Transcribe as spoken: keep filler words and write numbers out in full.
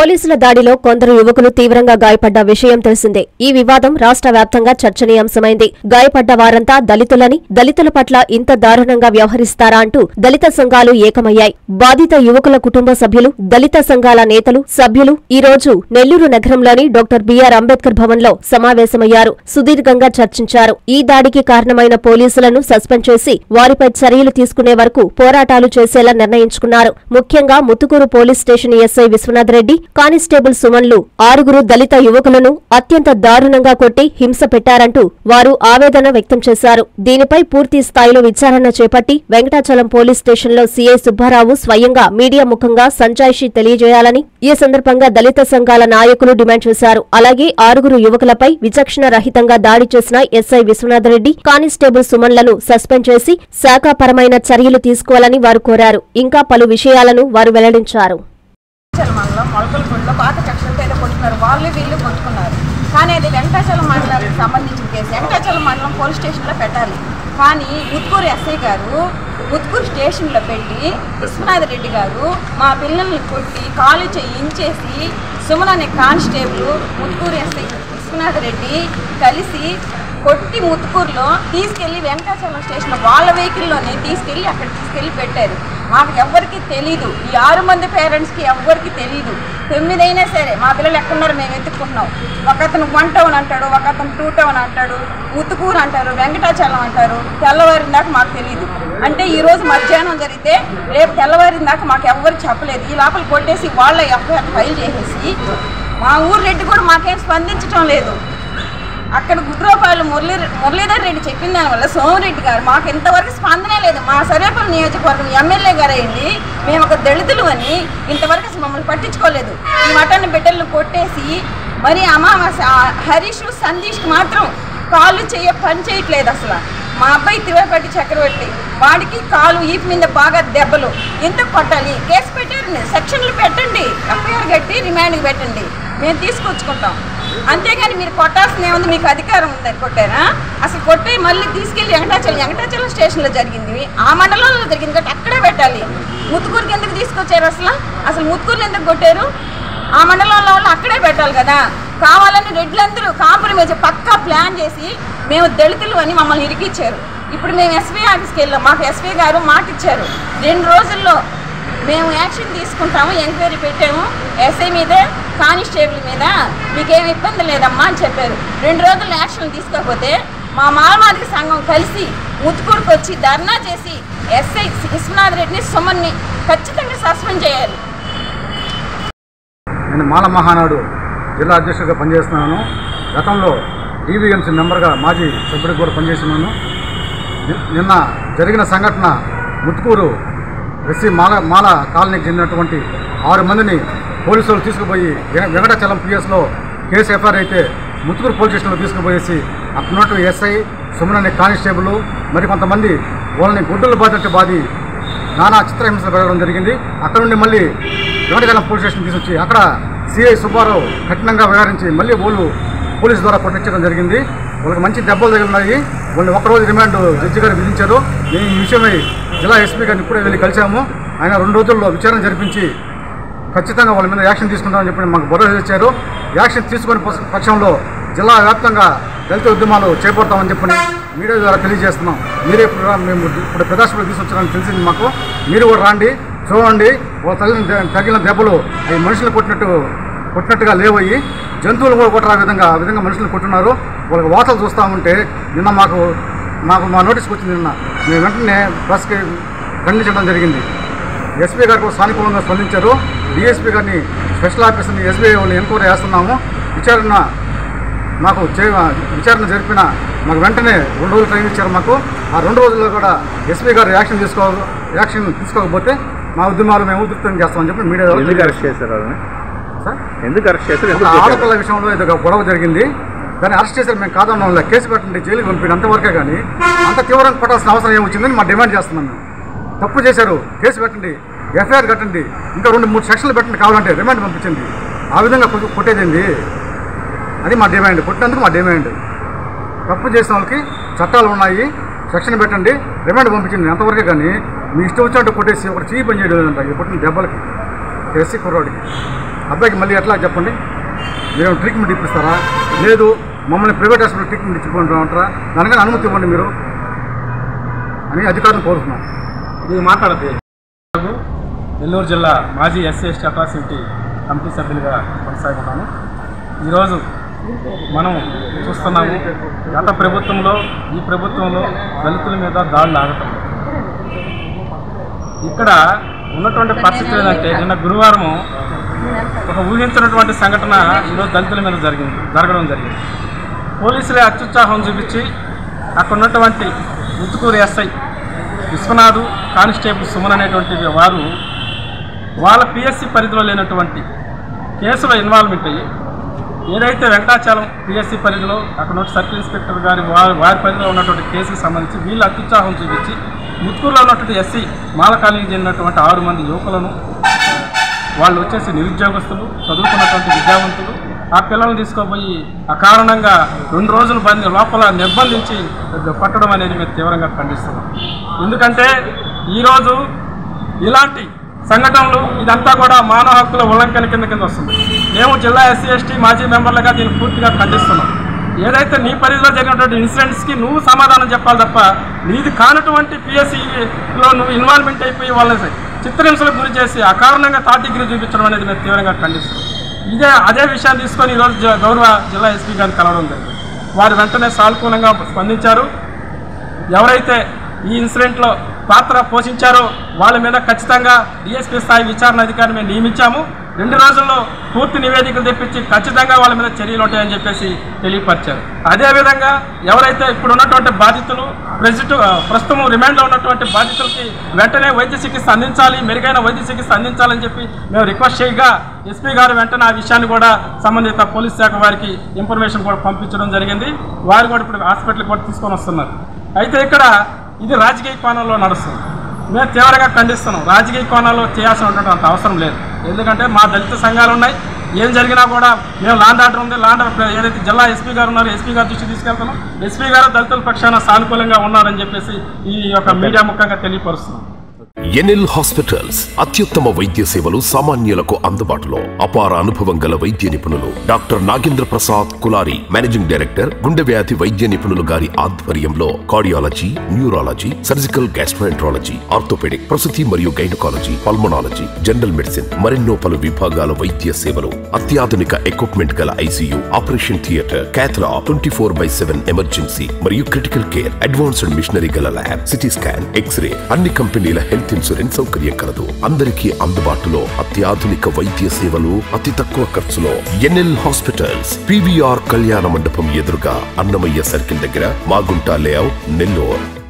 పోలీసుల దాడిలో కొందరు యువకులు తీవ్రంగా గాయపడ్డ విషయం తెలిసిందే. ఈ వివాదం రాష్ట్ర వ్యాప్తంగా చర్చనీయాంశమైంది. గాయపడ్డ వారంతా దళితులని, దళితుల పట్ల ఇంత దారుణంగా వ్యవహరిస్తారా అంటూ దళిత సంఘాలు ఏకమయ్యాయి. బాధిత యువకుల కుటుంబ సభ్యులు, దళిత సంఘాల నేతలు, సభ్యులు ఈ రోజు నెల్లూరు నగరంలోని డాక్టర్ బిఆర్ అంబేద్కర్ భవన్లో సమావేశమయ్యారు. సుదీర్ఘంగా చర్చించారు. ఈ దాడికి కారణమైన పోలీసులను సస్పెండ్ చేసి వారిపై చర్యలు తీసుకునే వరకు పోరాటాలు చేసేలా నిర్ణయించుకున్నారు. ముఖ్యంగా Muthukur police station SI Vishwanath Reddy, constable సుమన్లు ఆరుగురు దళిత యువకులను అత్యంత దారుణంగా కొట్టి హింస పెట్టారంటూ వారు ఆవేదన వ్యక్తం చేశారు. దీనిపై పూర్తి స్థాయిలో విచారణ చేపట్టి వెంకటాచలం పోలీస్ స్టేషన్లో సీఐ సుబ్బారావు స్వయంగా మీడియా ముఖంగా సంజాయిషీ తెలియజేయాలని ఈ సందర్భంగా దళిత సంఘాల నాయకులు డిమాండ్ చేశారు. అలాగే ఆరుగురు యువకులపై విచక్షణ రహితంగా దాడి చేసిన ఎస్ఐ విశ్వనాథ్ రెడ్డి, కానిస్టేబుల్ సుమన్లను సస్పెండ్ చేసి శాఖాపరమైన చర్యలు తీసుకోవాలని వారు కోరారు. ఇంకా పలు విషయాలను వారు వెల్లడించారు. మండలం మొలకలపూడిలో పాత కక్షలతో ఏదో కొట్టుకున్నారు, వాళ్ళు వీళ్ళు కొట్టుకున్నారు. కానీ అది వెంకటాచలం మండలానికి సంబంధించిన కేసు వెంకటాచలం మండలం పోలీస్ స్టేషన్లో పెట్టాలి. కానీ ముత్తుకూరు ఎస్ఐ గారు ముత్తుకూరు స్టేషన్లో పెట్టి విశ్వనాథ్ రెడ్డి గారు మా పిల్లల్ని కొట్టి కాలు చేయించేసి సుమన్ అనే కానిస్టేబుల్ ముత్తుకూరు ఎస్ఐ విశ్వనాథ్ రెడ్డి కలిసి కొట్టి ముత్తుకూరులో తీసుకెళ్లి వెంకటాచలం స్టేషన్ వాళ్ళ వెహికల్లోనే తీసుకెళ్లి అక్కడ తీసుకెళ్లి పెట్టారు. మాకు ఎవ్వరికి తెలీదు, ఈ ఆరు మంది పేరెంట్స్కి ఎవ్వరికి తెలీదు. తొమ్మిదైనా సరే మా పిల్లలు ఎక్కడున్నారు మేము వెతుక్కుంటున్నాం. ఒక అతను వన్ టౌన్ అంటాడు, ఒక అతను టూ టౌన్ అంటాడు, ముత్తుకూరు అంటారు, వెంకటాచలం అంటారు. తెల్లవారిన దాకా మాకు తెలియదు. అంటే ఈ రోజు మధ్యాహ్నం జరిగితే రేపు తెల్లవారిన దాకా మాకు ఎవ్వరికి చెప్పలేదు. ఈ లోపల కొట్టేసి వాళ్ళ ఎఫ్ఐఆర్ ఫైల్ చేసేసి మా ఊరు రెడ్డి కూడా మాకేం స్పందించడం లేదు. అక్కడ గుడ్రోపాలు మురళీ మురళీధర్ రెడ్డి చెప్పిన దానివల్ల సోమిరెడ్డి గారు మాకు ఇంతవరకు స్పందనే లేదు. మా సర్వేపల్లి నియోజకవర్గం ఎమ్మెల్యే గారు అయింది, మేము ఒక దళితులు అని ఇంతవరకు అసలు మమ్మల్ని పట్టించుకోలేదు. ఈ మటన్ బిడ్డలను కొట్టేసి మరి అమావాస్య హరీష్ సందీష్కి మాత్రం కాళ్ళు చేయ పని చేయట్లేదు. అసలు మా అబ్బాయి తిరుపతి చక్రవర్తి వాడికి కాలు ఈపు మీద బాగా దెబ్బలు. ఎందుకు కొట్టాలి? కేసు పెట్టారు, సెక్షన్లు పెట్టండి, ఎఫ్ఐఆర్ కట్టి రిమాండ్కి పెట్టండి, మేము తీసుకొచ్చుకుంటాం. అంతేగాని మీరు కొట్టాల్సిన ఏముంది, మీకు అధికారం ఉందని కొట్టారా? అసలు కొట్టే మళ్ళీ తీసుకెళ్ళి వెంకటాచలం వెంకటాచలం స్టేషన్లో జరిగింది, ఆ మండలంలో జరిగింది కాబట్టి అక్కడే పెట్టాలి. ముత్తుకూరుకి ఎందుకు తీసుకొచ్చారు? అసలు అసలు ముత్తుకూరుని ఎందుకు కొట్టారు? ఆ మండలంలో వాళ్ళు అక్కడే పెట్టాలి కదా. కావాలని రెడ్లందరూ కాంప్రమైజ్ పక్కా ప్లాన్ చేసి మేము దళితులు అని మమ్మల్ని ఇరికిచ్చారు. ఇప్పుడు మేము ఎస్పీ ఆఫీస్కి వెళ్ళాం, మాకు ఎస్పీ గారు మాట ఇచ్చారు, రెండు రోజుల్లో మేము యాక్షన్ తీసుకుంటాము, ఎంక్వైరీ పెట్టాము ఎస్ఐ మీద, కానిస్టేబుల్ మీద, మీకేమి ఇబ్బంది లేదమ్మా అని చెప్పారు. రెండు రోజుల్లో యాక్షన్ తీసుకోకపోతే మా మాలమాదిక సంఘం కలిసి ముత్తుకూరుకు వచ్చి ధర్నా చేసి ఎస్ఐ విశ్వనాథ్ రెడ్డిని సుమన్ని ఖచ్చితంగా సస్పెండ్ చేయాలి. నేను మాల మహానాడు జిల్లా అధ్యక్షుడిగా పనిచేస్తున్నాను. గతంలో డీవీఎంసీ మెంబర్గా మాజీ సభ్యుడికి కూడా పనిచేస్తున్నాను. నిన్న జరిగిన సంఘటన ముత్తుకూరు ఎస్సీ మాల మాల కాలనీకి చెందినటువంటి ఆరు మందిని పోలీసులు తీసుకుపోయి వెంకటాచలం పిఎస్లో కేసు ఎఫ్ఐఆర్ అయితే ముత్తుకూరు పోలీస్ స్టేషన్లో తీసుకుపోయేసి అక్కడ ఎస్ఐ సుమన్ అనే కానిస్టేబుల్ మరి కొంతమంది వాళ్ళని గుడ్డలు బాధినట్టు బాధి నానా చిత్రహింసలు పెట్టడం జరిగింది. అక్కడ నుండి మళ్ళీ వెంకటాచలం పోలీస్ స్టేషన్ తీసుకొచ్చి అక్కడ సిఐ సుబ్బారావు కఠినంగా వ్యవహరించి మళ్ళీ వాళ్ళు పోలీసు ద్వారా కొట్టించడం జరిగింది. వాళ్ళకి మంచి దెబ్బలు తగిలినాయి. వాళ్ళని ఒకరోజు రిమాండ్ జడ్జి గారు విధించారు. మేము ఈ విషయమై జిల్లా ఎస్పీ గారిని ఇప్పుడే వెళ్ళి కలిసాము. ఆయన రెండు రోజుల్లో విచారణ జరిపించి ఖచ్చితంగా వాళ్ళ మీద యాక్షన్ తీసుకుంటామని చెప్పి మాకు భరోసా ఇచ్చారు. యాక్షన్ తీసుకునే పక్షంలో జిల్లా వ్యాప్తంగా దళిత ఉద్యమాలు చేపడతామని చెప్పి మీడియా ద్వారా తెలియజేస్తున్నాం. మీరే మేము ఇప్పుడు ప్రదర్శనలు తీసుకొచ్చారని తెలిసింది మాకు. మీరు కూడా రాండి, చూడండి. వాళ్ళ తగిలిన తగిలిన దెబ్బలు అవి మనుషులు కొట్టినట్టు కొట్టినట్టుగా లేవయ్యి జంతువులు కూడా కొట్టరా విధంగా ఆ విధంగా మనుషులు కొట్టున్నారు. వాళ్ళకి వార్తలు చూస్తూ ఉంటే నిన్న మాకు మాకు మా నోటీస్కి వచ్చింది. నిన్న మేము వెంటనే ప్రెస్కి ఖండించడం జరిగింది. ఎస్పీ గారు కూడా సానుకూలంగా స్పందించారు. డిఎస్పీ గారిని స్పెషల్ ఆఫీసర్ని ఎస్బీఐ వాళ్ళు ఎంక్వైరీ చేస్తున్నాము. విచారణ మాకు చే విచారణ జరిపిన మాకు వెంటనే రెండు రోజులు టైం ఇచ్చారు మాకు. ఆ రెండు రోజుల్లో కూడా ఎస్పీ గారు యాక్షన్ తీసుకో యాక్షన్ తీసుకోకపోతే మా ఉద్యమాలు మేము ఉధృతం చేస్తామని చెప్పి మీడియా ఎందుకు అరెస్ట్ చేశారు వాళ్ళని? సార్ ఎందుకు అరెస్ట్ చేశారు? ఆడపిల్ల విషయంలో ఇది ఒక గొడవ జరిగింది. దాన్ని అరెస్ట్ చేశారు. మేము కాదన్న వాళ్ళ కేసు పెట్టండి, జైలుకి పంపిండి అంతవరకే. కానీ అంత తీవ్రంగా పట్టాల్సిన అవసరం ఏమొచ్చిందని మా డిమాండ్ చేస్తున్నాం. మేము తప్పు చేశారు, కేసు పెట్టండి, ఎఫ్ఐఆర్ కట్టండి, ఇంకా రెండు మూడు సెక్షన్లు పెట్టండి, కావాలంటే రిమాండ్ పంపించండి. ఆ విధంగా కొట్టేదేంది? అది మా డిమాండ్. కొట్టినందుకు మా డిమాండ్. తప్పు చేసిన వాళ్ళకి చట్టాలు ఉన్నాయి, సెక్షన్ పెట్టండి, రిమాండ్ పంపించండి అంతవరకే. కానీ మీ ఇష్టం వచ్చినట్టు కొట్టేసి ఒకటి చెయ్యి పని చేయడం లేదంట ఈ కొట్టిన దెబ్బలకి ఎస్సీ కుర్రాడికి. అబ్బాయికి మళ్ళీ ఎట్లా చెప్పండి? మీరు ట్రీట్మెంట్ ఇప్పిస్తారా? లేదు మమ్మల్ని ప్రైవేట్ హాస్పిటల్ ట్రీట్మెంట్ ఇచ్చిపోతారా? దానికన్నా అనుమతి ఇవ్వండి మీరు అని అధికారులను కోరుతున్నాం. ఇది మాట్లాడదు. నెల్లూరు జిల్లా మాజీ ఎస్సీ ఎస్టీ అట్రాసిటీ కమిటీ సభ్యులుగా కొనసాగుతున్నాను. ఈరోజు మనం చూస్తున్నాము, గత ప్రభుత్వంలో ఈ ప్రభుత్వంలో దళితుల మీద దాడులు ఆగటం. ఇక్కడ ఉన్నటువంటి పరిస్థితి ఏంటంటే, నిన్న గురువారము ఒక ఊహించినటువంటి సంఘటన ఈరోజు దళితుల మీద జరిగింది జరగడం జరిగింది. పోలీసులే అత్యుత్సాహం చూపించి అక్కడ ఉన్నటువంటి ముత్తుకూరు ఎస్ఐ విశ్వనాథ్, కానిస్టేబుల్ సుమన్ అనేటువంటి వారు వాళ్ళ పిఎస్సి పరిధిలో లేనటువంటి కేసులో ఇన్వాల్వ్మెంట్ అయ్యి, ఏదైతే వెంకటాచలం పిఎస్సి పరిధిలో అక్కడ నుంచి సర్కిల్ ఇన్స్పెక్టర్ గారి వారి వారి పరిధిలో ఉన్నటువంటి కేసుకు సంబంధించి వీళ్ళు అత్యుత్సాహం చూపించి ముత్తుకూరులో ఉన్నటువంటి ఎస్సీ మాలకాళీకి చెందినటువంటి ఆరు మంది యువకులను, వాళ్ళు వచ్చేసి నిరుద్యోగస్తులు, చదువుకున్నటువంటి విద్యావంతులు, ఆ పిల్లలను తీసుకోపోయి అకారణంగా రెండు రోజులు బంది లోపల నిర్బంధించి పట్టడం అనేది మేము తీవ్రంగా ఖండిస్తున్నాం. ఎందుకంటే ఈరోజు ఇలాంటి సంఘటనలు ఇదంతా కూడా మానవ హక్కుల ఉల్లంఘన కింద కింద వస్తుంది. మేము జిల్లా ఎస్సీ ఎస్టీ మాజీ మెంబర్లుగా దీన్ని పూర్తిగా ఖండిస్తున్నాం. ఏదైతే నీ పరిధిలో జరిగినటువంటి ఇన్సిడెంట్స్కి నువ్వు సమాధానం చెప్పాలి తప్ప, నీది కానటువంటి పిఎస్సిలో నువ్వు ఇన్వాల్వ్మెంట్ అయిపోయి వాళ్ళని చిత్రహింసలకు గురి చేసి అకారణంగా థర్డ్ డిగ్రీ చూపించడం అనేది మేము తీవ్రంగా ఖండిస్తున్నాం. ఇదే అదే విషయాన్ని తీసుకొని ఈరోజు గౌరవ జిల్లా ఎస్పీ గారిని కలవడం జరిగింది. వారు వెంటనే సానుకూలంగా స్పందించారు. ఎవరైతే ఈ ఇన్సిడెంట్లో పాత్ర పోషించారో వాళ్ళ మీద ఖచ్చితంగా డిఎస్పీ స్థాయి విచారణ అధికారిని మేము నియమించాము. రెండు రోజుల్లో పూర్తి నివేదికలు తెప్పించి ఖచ్చితంగా వాళ్ళ మీద చర్యలు ఉంటాయని చెప్పేసి తెలియపరిచారు. అదేవిధంగా ఎవరైతే ఇప్పుడు ఉన్నటువంటి బాధితులు ప్రజెంట్ ప్రస్తుతం రిమాండ్లో ఉన్నటువంటి బాధితులకి వెంటనే వైద్య చికిత్స అందించాలి, మెరుగైన వైద్య చికిత్స అందించాలని చెప్పి మేము రిక్వెస్ట్ చేయగా ఎస్పీ గారు వెంటనే ఆ విషయాన్ని కూడా సంబంధిత పోలీస్ శాఖ వారికి ఇన్ఫర్మేషన్ కూడా పంపించడం జరిగింది. వారు కూడా ఇప్పుడు హాస్పిటల్కి కూడా తీసుకొని వస్తున్నారు. అయితే ఇక్కడ ఇది రాజకీయ కోణంలో నడుస్తుంది. మేము తీవ్రంగా ఖండిస్తున్నాం. రాజకీయ కోణంలో చేయాల్సినటువంటి అంత అవసరం లేదు. ఎందుకంటే మా దళిత సంఘాలు ఉన్నాయి. ఏం జరిగినా కూడా మేము లాండ్ ఆర్డర్ ఉంది, లాండ్ ఏదైతే జిల్లా ఎస్పీ గారు ఉన్నారో ఎస్పీ గారి దృష్టి తీసుకెళ్తున్నాం. ఎస్పీ గారు దళితుల పక్షాన సానుకూలంగా ఉన్నారని చెప్పేసి ఈ యొక్క మీడియా ముఖంగా తెలియపరుస్తున్నాం. ఎన్ఎల్ హాస్పిటల్స్ అత్యుత్తమ వైద్య సేవలు సామాన్యులకు అందుబాటులో. అపార అనుభవం గల వైద్య నిపుణులు doctor Nagendra Prasad Kulari, managing director, గుండె వ్యాధి వైద్య నిపుణులు గారి ఆధ్వర్యంలో cardiology, neurology, surgical gastroenterology, orthopedic, ప్రసూతి మరియు గైనకాలజీ, పల్మనాలజీ, జనరల్ మెడిసిన్ మరెన్నో పలు విభాగాల వైద్య సేవలు, అత్యాధునిక ఎక్విప్మెంట్ గల ఐసీయూ, ఆపరేషన్ థియేటర్, క్యాథ్లా, twenty four by seven emergency మరియు క్రిటికల్ కేర్, అడ్వాన్స్డ్ మిషనరీ గల ల్యాబ్, సిటీ స్కాన్, ఎక్స్రే, అన్ని కంపెనీల హెల్త్ ఇన్సూరెన్స్ సౌకర్యం కలదు. అందరికీ అందుబాటులో అత్యాధునిక వైద్య సేవలు అతి తక్కువ ఖర్చులో. ఎన్ఎల్ హాస్పిటల్స్, పీవీఆర్ కళ్యాణ మండపం ఎదురుగా, అన్నమయ్య సర్కిల్ దగ్గర, మాగుంట లేఅవుట్, నెల్లూరు.